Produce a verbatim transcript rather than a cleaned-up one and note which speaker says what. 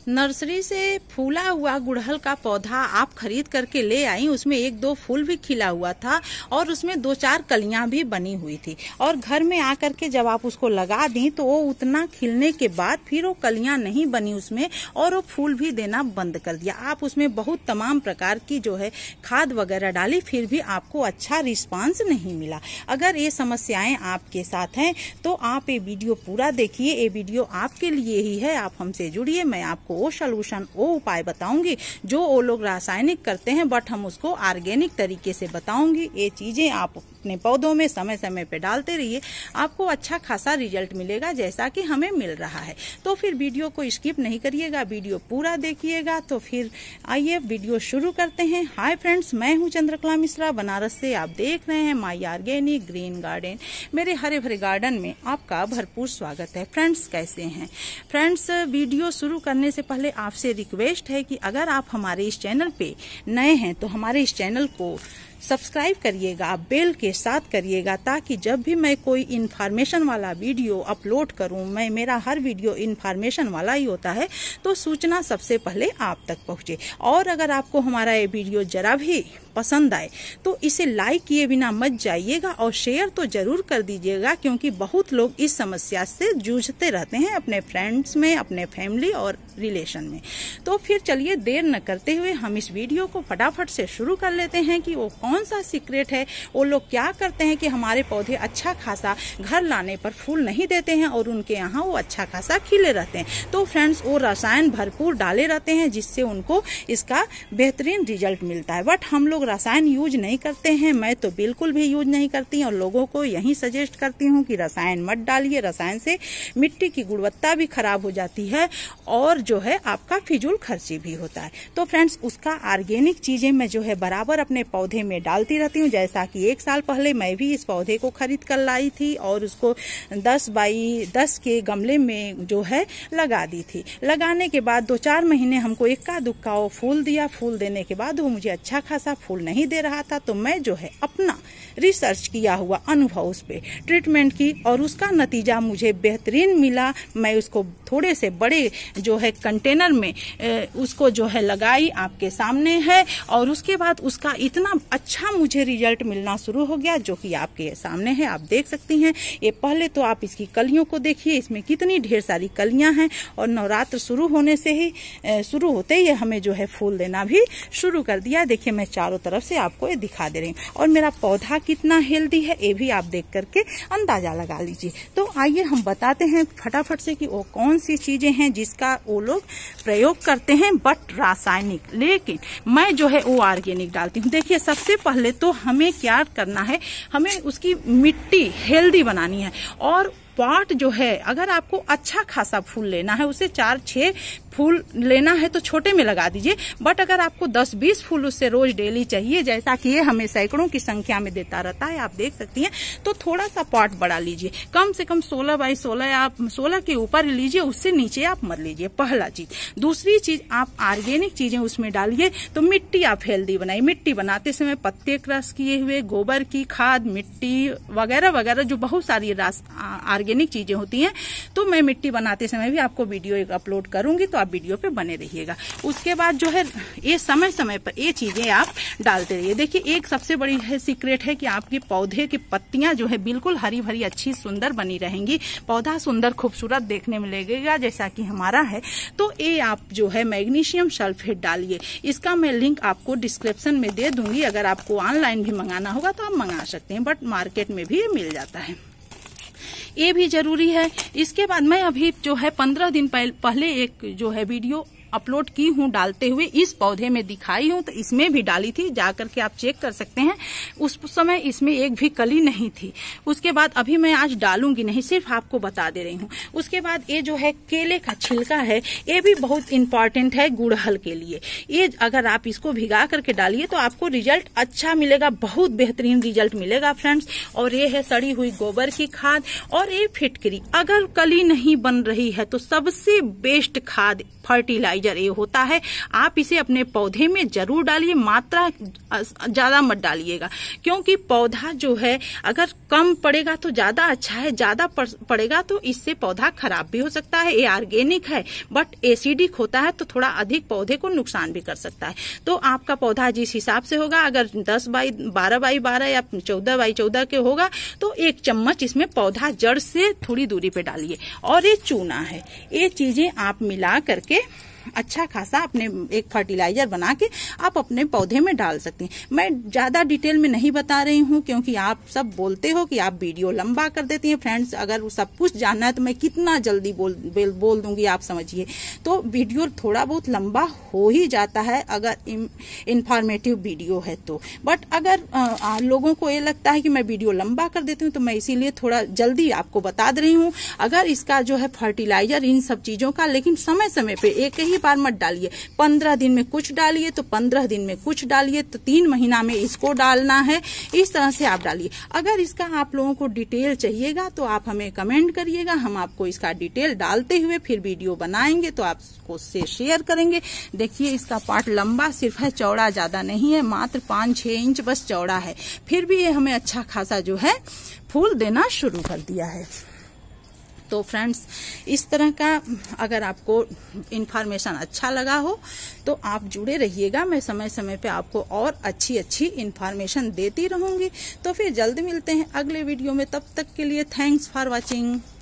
Speaker 1: Nursery से फूला हुआ गुड़हल का पौधा आप खरीद करके ले आई। उसमें एक दो फूल भी खिला हुआ था और उसमें दो चार कलियां भी बनी हुई थी। और घर में आकर के जब आप उसको लगा दी तो वो उतना खिलने के बाद फिर वो कलियां नहीं बनी उसमें और वो फूल भी देना बंद कर दिया। आप उसमें बहुत तमाम प्रकार की जो है खाद वगैरह डाली, फिर भी आपको अच्छा रिस्पांस नहीं मिला। अगर ये समस्याएं आपके साथ हैं तो आप ये वीडियो पूरा देखिए। ये वीडियो आपके लिए ही है। आप हमसे जुड़िए, मैं आपको वो सलूशन वो उपाय बताऊंगी जो वो लोग रासायनिक करते हैं, बट हम उसको ऑर्गेनिक तरीके से बताऊंगी। ये चीजें आप अपने पौधों में समय समय पे डालते रहिए, आपको अच्छा खासा रिजल्ट मिलेगा जैसा कि हमें मिल रहा है। तो फिर वीडियो को स्किप नहीं करिएगा, वीडियो पूरा देखिएगा। तो फिर आइए वीडियो शुरू करते हैं। हाय फ्रेंड्स, मैं हूं चंद्रकला मिश्रा बनारस से। आप देख रहे हैं माई ऑर्गेनिक ग्रीन गार्डन। मेरे हरे भरे गार्डन में आपका भरपूर स्वागत है। फ्रेंड्स, कैसे हैं फ्रेंड्स? वीडियो शुरू करने से पहले आपसे रिक्वेस्ट है कि अगर आप हमारे इस चैनल पे नए हैं तो हमारे इस चैनल को सब्सक्राइब करिएगा, बेल के साथ करिएगा, ताकि जब भी मैं कोई इन्फॉर्मेशन वाला वीडियो अपलोड करूं, मैं मेरा हर वीडियो इन्फॉर्मेशन वाला ही होता है, तो सूचना सबसे पहले आप तक पहुंचे। और अगर आपको हमारा ये वीडियो जरा भी पसंद आए तो इसे लाइक किए बिना मत जाइएगा और शेयर तो जरूर कर दीजिएगा, क्योंकि बहुत लोग इस समस्या से जूझते रहते हैं अपने फ्रेंड्स में, अपने फैमिली और रिलेशन में। तो फिर चलिए देर न करते हुए हम इस वीडियो को फटाफट से शुरू कर लेते हैं कि वो कौन सा सीक्रेट है, वो लोग क्या करते हैं कि हमारे पौधे अच्छा खासा घर लाने पर फूल नहीं देते हैं और उनके यहाँ वो अच्छा खासा खिले रहते हैं। तो फ्रेंड्स, वो रसायन भरपूर डाले रहते हैं जिससे उनको इसका बेहतरीन रिजल्ट मिलता है। बट हम लोग रसायन यूज नहीं करते हैं, मैं तो बिल्कुल भी यूज नहीं करती और लोगों को यही सजेस्ट करती हूँ कि रसायन मत डालिए। रसायन से मिट्टी की गुणवत्ता भी खराब हो जाती है और जो है आपका फिजूल खर्ची भी होता है। तो फ्रेंड्स, उसका ऑर्गेनिक चीजें मैं जो है बराबर अपने पौधे में डालती रहती हूँ। जैसा कि एक साल पहले मैं भी इस पौधे को खरीद कर लाई थी और उसको दस बाई दस के गमले में जो है लगा दी थी। लगाने के बाद दो चार महीने हमको इक्का दुक्का वो फूल दिया। फूल देने के बाद वो मुझे अच्छा खासा फूल नहीं दे रहा था, तो मैं जो है अपना रिसर्च किया हुआ अनुभव उस पे ट्रीटमेंट की और उसका नतीजा मुझे बेहतरीन मिला। मैं उसको थोड़े से बड़े जो है कंटेनर में उसको जो है लगाई, आपके सामने है, और उसके बाद उसका इतना अच्छा मुझे रिजल्ट मिलना शुरू हो गया जो कि आपके सामने है। आप देख सकती हैं। ये पहले तो आप इसकी कलियों को देखिए, इसमें कितनी ढेर सारी कलियां हैं और नवरात्र शुरू होने से ही शुरू होते ही हमें जो है फूल देना भी शुरू कर दिया। देखिए, मैं चारों तरफ से आपको ये दिखा दे रही हूँ और मेरा पौधा कितना हेल्दी है ये भी आप देख करके अंदाजा लगा लीजिए। तो आइए हम बताते हैं फटाफट से कि वो कौन सी चीजें हैं जिसका वो लोग प्रयोग करते हैं बट रासायनिक, लेकिन मैं जो है वो ऑर्गेनिक डालती हूँ। देखिए, सबसे पहले तो हमें क्या करना है, हमें उसकी मिट्टी हेल्दी बनानी है। और पॉट जो है, अगर आपको अच्छा खासा फूल लेना है, उसे चार छह फूल लेना है तो छोटे में लगा दीजिए। बट अगर आपको दस बीस फूल उससे रोज डेली चाहिए, जैसा कि ये हमें सैकड़ों की संख्या में देता रहता है, आप देख सकती हैं, तो थोड़ा सा पॉट बड़ा लीजिए। कम से कम सोलह बाई सोलह आप सोलह के ऊपर लीजिए, उससे नीचे आप मत लीजिए। पहला चीज। दूसरी चीज, आप ऑर्गेनिक चीजें उसमें डालिए तो मिट्टी आप हेल्दी बनाइए। मिट्टी बनाते समय पत्ते क्रश किए हुए, गोबर की खाद, मिट्टी वगैरह वगैरह जो बहुत सारी ऑर्गेनिक चीजें होती हैं, तो मैं मिट्टी बनाते समय भी आपको वीडियो एक अपलोड करूंगी, तो आप वीडियो पे बने रहिएगा। उसके बाद जो है ये समय समय पर ये चीजें आप डालते रहिए। देखिए, एक सबसे बड़ी है सीक्रेट है कि आपके पौधे की पत्तियां जो है बिल्कुल हरी भरी अच्छी सुंदर बनी रहेंगी, पौधा सुंदर खूबसूरत देखने में लगेगा जैसा कि हमारा है। तो ये आप जो है मैग्नीशियम सल्फेट डालिए। इसका मैं लिंक आपको डिस्क्रिप्शन में दे दूंगी। अगर आपको ऑनलाइन भी मंगाना होगा तो आप मंगा सकते हैं, बट मार्केट में भी मिल जाता है। ये भी जरूरी है। इसके बाद मैं अभी जो है पंद्रह दिन पहले एक जो है वीडियो अपलोड की हूँ डालते हुए, इस पौधे में दिखाई हूँ, तो इसमें भी डाली थी, जाकर के आप चेक कर सकते हैं। उस समय इसमें एक भी कली नहीं थी। उसके बाद अभी मैं आज डालूंगी नहीं, सिर्फ आपको बता दे रही हूँ। उसके बाद ये जो है केले का छिलका है, ये भी बहुत इंपॉर्टेंट है गुड़हल के लिए। ये अगर आप इसको भिगा करके डालिए तो आपको रिजल्ट अच्छा मिलेगा, बहुत बेहतरीन रिजल्ट मिलेगा फ्रेंड्स। और ये है सड़ी हुई गोबर की खाद और ये फिटकरी। अगर कली नहीं बन रही है तो सबसे बेस्ट खाद फर्टिलाइजर फर्टिलाइजर ए होता है। आप इसे अपने पौधे में जरूर डालिए, मात्रा ज्यादा मत डालिएगा, क्योंकि पौधा जो है अगर कम पड़ेगा तो ज्यादा अच्छा है, ज्यादा पड़ेगा तो इससे पौधा खराब भी हो सकता है। ये ऑर्गेनिक है बट एसिडिक होता है तो थोड़ा अधिक पौधे को नुकसान भी कर सकता है। तो आपका पौधा जिस हिसाब से होगा, अगर दस बाई बारह बाई बारह या चौदह बाई चौदह के होगा तो एक चम्मच इसमें पौधा जड़ से थोड़ी दूरी पे डालिए। और ये चूना है, ये चीजें आप मिला करके अच्छा खासा अपने एक फर्टिलाइजर बना के आप अपने पौधे में डाल सकते हैं। मैं ज्यादा डिटेल में नहीं बता रही हूँ क्योंकि आप सब बोलते हो कि आप वीडियो लंबा कर देती हैं। फ्रेंड्स, अगर सब कुछ जानना है तो मैं कितना जल्दी बोल बोल दूंगी, आप समझिए। तो वीडियो थोड़ा बहुत लंबा हो ही जाता है अगर इंफॉर्मेटिव वीडियो है तो। बट अगर आ, लोगों को ये लगता है कि मैं वीडियो लंबा कर देती हूँ तो मैं इसीलिए थोड़ा जल्दी आपको बता दे रही हूँ। अगर इसका जो है फर्टिलाइजर इन सब चीजों का, लेकिन समय समय पे एक ही बार मत डालिए। पंद्रह दिन में कुछ डालिए तो पंद्रह दिन में कुछ डालिए, तो तीन महीना में इसको डालना है। इस तरह से आप डालिए। अगर इसका आप लोगों को डिटेल चाहिएगा तो आप हमें कमेंट करिएगा, हम आपको इसका डिटेल डालते हुए फिर वीडियो बनाएंगे तो आपको उससे शेयर करेंगे। देखिए इसका पार्ट लंबा सिर्फ है, चौड़ा ज्यादा नहीं है, मात्र पांच छह इंच बस चौड़ा है। फिर भी ये हमें अच्छा खासा जो है फूल देना शुरू कर दिया है। तो फ्रेंड्स, इस तरह का अगर आपको इन्फॉर्मेशन अच्छा लगा हो तो आप जुड़े रहिएगा। मैं समय समय पे आपको और अच्छी अच्छी इन्फॉर्मेशन देती रहूंगी। तो फिर जल्दी मिलते हैं अगले वीडियो में, तब तक के लिए थैंक्स फॉर वॉचिंग।